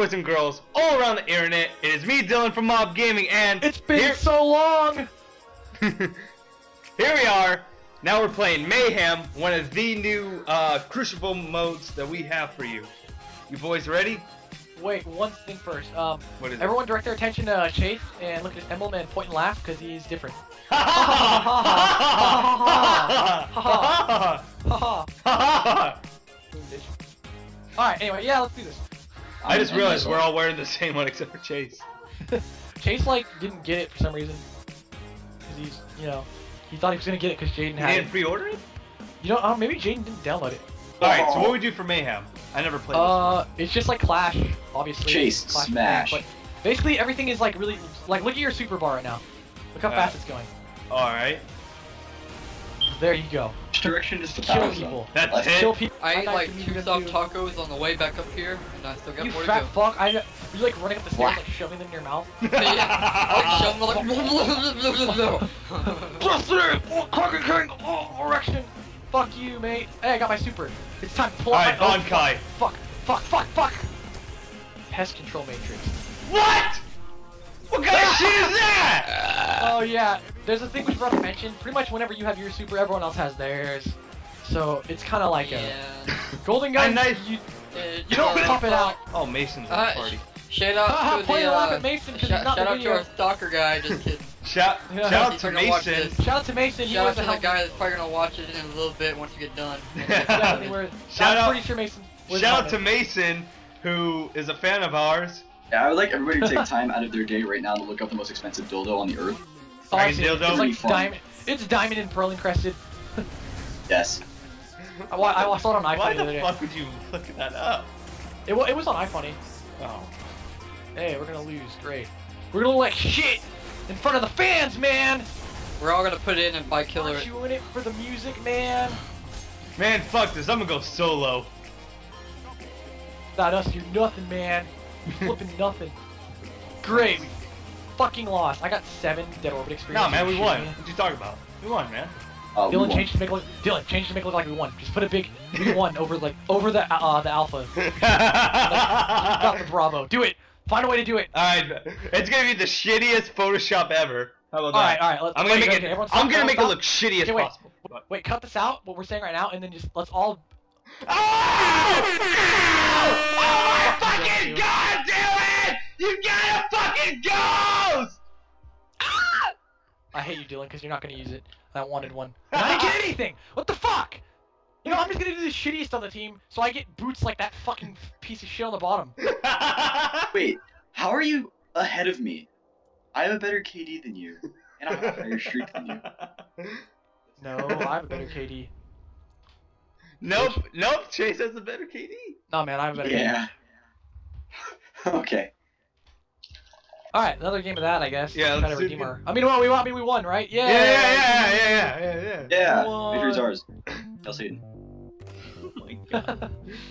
boys and girls all around the internet. It is me, Dylan from Mob Gaming, and It's been so long! here we are. Now we're playing Mayhem, one of the new Crucible modes that we have for you. You boys ready? Wait, one thing first. What is it? Everyone direct their attention to Chase and look at his emblem and point and laugh because he's different. Alright, anyway, yeah, let's do this. I just realized we're all wearing the same one except for Chase. Chase, like, didn't get it for some reason. Because he's, you know, he thought he was going to get it because Jaden You had didn't it. pre-order it? You know, maybe Jaden didn't download it. Alright, so what would we do for Mayhem? I never played this. It's just like Clash, obviously. Chase, Clash smash. But basically, everything is, like, really, like, look at your super bar right now. Look how fast it's going. Alright. There you go. Which direction is the Kill power people. zone? That's Left. it? Kill people. I ate got like you 2 gonna soft do- tacos on the way back up here, and I still got You more to fat go. fuck! You're like running up the stairs, like shoving them in your mouth. Like, shove them like. Plus there, Crocker King, erection. Fuck you, mate. Hey, I got my super. It's time to pull out Alright, my Bonkai. Fuck. Pest control matrix. What? What kind of shit is that? Oh yeah, there's a thing we forgot to mention. Pretty much whenever you have your super, everyone else has theirs. So it's kind of like Yeah. a golden gun. You don't pop it out. Oh, Mason's at the party. Shout out to Point the and laugh at Mason because he's not shout in out the to our video. stalker guy. Just kidding. Shout Yeah. out He's to gonna watch Mason. this. Shout out to Mason. He Shout out was to a the help. guy that's probably gonna watch it in a little bit once you get done. Definitely worth. Shout I'm out- pretty sure Mason. was Shout out on to it. Mason, who is a fan of ours. Yeah, I would like everybody to take time out of their day right now to look up the most expensive dildo on the earth. Oh, I see. Dragon dildo? It's like Fun. diamond. It's diamond and pearl encrusted. Yes. I saw it on iPhone Why the other the day. fuck would you look that up? It was on iPhone. Oh. Hey, we're gonna lose. Great. We're gonna look like shit in front of the fans, man. We're all gonna put in and buy killer. Aren't you in it for the music, man? Man, fuck this. I'm gonna go solo. Not us. You're nothing, man. You're flipping nothing. Great. We fucking lost. I got 7 dead orbit experience. Nah, man, we Shit, won. man. What you talking about? We won, man. We Dylan won. changed to make it look. Dylan changed to make it look like we won. Just put a big we won over the alpha. Got the Bravo. Do it. Find a way to do it. Alright, it's gonna be the shittiest Photoshop ever. How about that? All right. I'm gonna make it. Everyone I'm stop, gonna make it stop. look shitty as Okay, wait. possible. Wait, cut this out. What we're saying right now, and then just let's all. Oh! Oh my fucking god, Dylan! You got a fucking ghost! I hate you, Dylan, because you're not gonna use it. I wanted one. And I didn't get anything. What the fuck? You know, I'm just gonna do the shittiest on the team, so I get boots like that fucking piece of shit on the bottom. Wait, how are you ahead of me? I have a better KD than you, and I have a higher streak than you. No, I have a better KD. Nope. Chase has a better KD. Nah, man, I have a better KD. Yeah. Okay. All right, another game of that, I guess. Yeah, Try let's to do redeem it. our. I mean, we won, right? Yeah. Yeah. Yeah. Victory's ours. Hail Satan. Oh my god.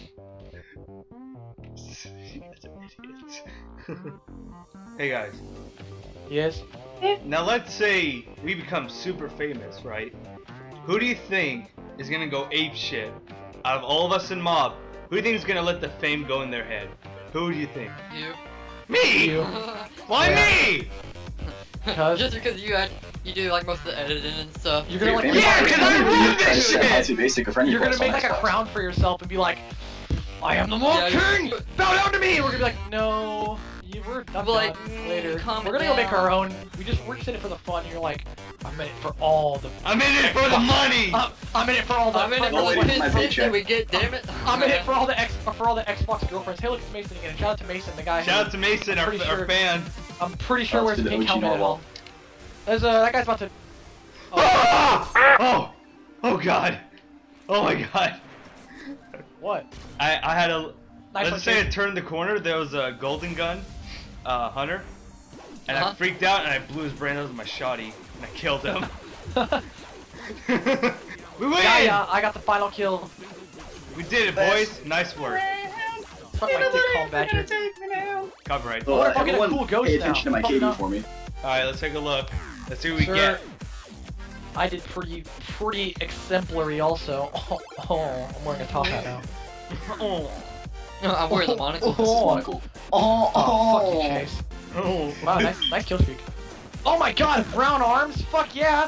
You guys are idiots. Hey guys. Yes. Now let's say we become super famous, right? Who do you think is gonna go ape shit? Out of all of us in Mob, who do you think is gonna let the fame go in their head? Who do you think? You. Me! You. Why Yeah. me? Just because you do like most of the editing and stuff. You're gonna like. Famous Yeah, person 'cause I who love tries this to set shit. Matsu Basic a friendly You're gonna quest make on like a Xbox. crown for yourself and be like, I am the Mob Yeah, King! you- Bow down to me! We're gonna be like, no, we're not Like, later. calm We're it gonna go make down. our own. We're just in it for the fun. You're like, I'm in it for all the. I'm in it for the money! I'm in it for all the. I'm in it Don't for wait the for my pins paycheck. that we get, damn it. I'm in it for all the Xbox girlfriends. Hey, look, it's Mason again. Shout out to Mason, the guy. Shout out to Mason, our Pretty sure- fan. I'm pretty sure Shout out wears to a the pink OG helmet at Narwhal. all. There's that guy's about to. Oh god. Oh my god. What? I had a. Nice one, Let's say I Chase. turned the corner, there was a golden gun, hunter, and I Uh-huh. freaked out and I blew his brain out with my shotty and I killed him. We win! Yeah, I got the final kill. We did it, boys. Nice work. Fuck my dick call back here. Copyright. Well, What if I get a everyone cool ghost pay now? attention to my Fuck KD no. for me. Alright, let's take a look. Let's see what we Sir, get. I did pretty exemplary also. Oh, I'm wearing a top hat now. Oh. I'm wearing the monocle. This is monocle. Oh, Fuck you, Chase. Oh. Wow, nice kill streak. Oh my god, brown arms? Fuck yeah!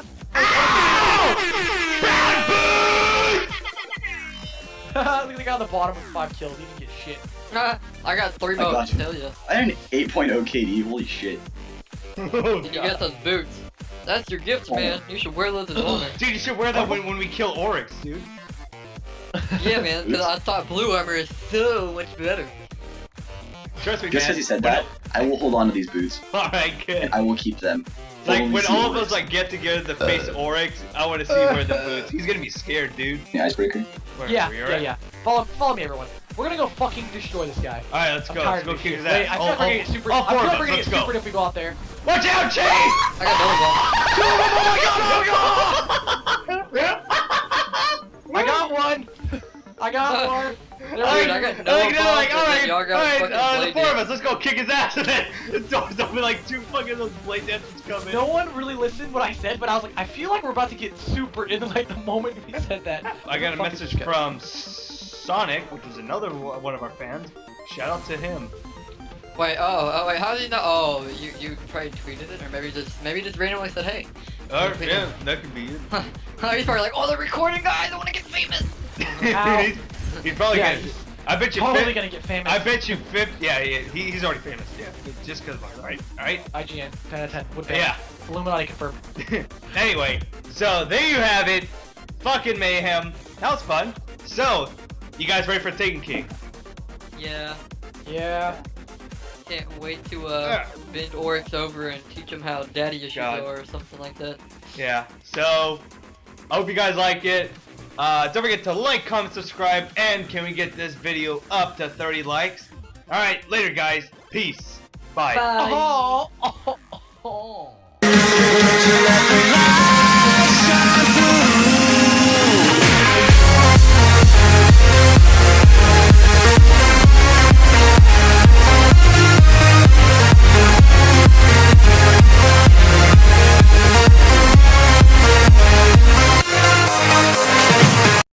Look at the guy on the bottom with 5 kills, he didn't get shit. I got 3 I got votes, you. hell yeah. I had an 8.0 KD. Holy shit. Oh, Did you God. get those boots? That's your gift, man. You should wear those as honor. Dude, you should wear that when we kill Oryx, dude. Yeah, man, because I thought blue armor is so much better. Trust me, Just man. because you said that, I will hold on to these boots. Alright, good. And I will keep them. It's like When we when see all of Oryx. us like get together to face Oryx, I want to see where the boots. He's gonna be scared, dude. The icebreaker. Where, Yeah, where you're yeah, at? yeah. Follow me, everyone. We're gonna go fucking destroy this guy. Alright, let's I'm go. tired Let's go of this kick shit. his ass. Wait, I feel like we're gonna get super. all I four feel of like we're us, gonna let's get go. super if we go out there. Watch out, Chase! I got I got one. I got one. Dude, I got no alright, bombs, and alright, then y'all got alright, fucking the blade 4 of dance. us, let's go kick his ass, and then don't be like 2 fucking those blade dancers coming. No one really listened what I said, but I was like, I feel like we're about to get super in like the moment we said that. I got a Fuck message this guy. from Sonic, which is another one of our fans. Shout out to him. Wait, wait, how did you know? Oh, you probably tweeted it, or maybe just randomly said, hey. Yeah, that could be it. He's probably like, oh, they're recording, guys, I want to get famous. Ow. he's probably Yeah, gonna. he's I bet you. totally gonna get famous. I bet you 50. Yeah, he's already famous. Yeah, just because. Alright, alright. IGN 10 out of 10. Would ban. Yeah. Illuminati confirmed. Anyway, so there you have it. Fucking mayhem. That was fun. So, you guys ready for Taken King? Yeah, Yeah. can't wait to bend Oryx over and teach him how daddy issues God. are or something like that. Yeah. So, I hope you guys like it. Don't forget to like, comment, subscribe, and can we get this video up to 30 likes? Alright, later guys. Peace. Bye. Bye. Oh.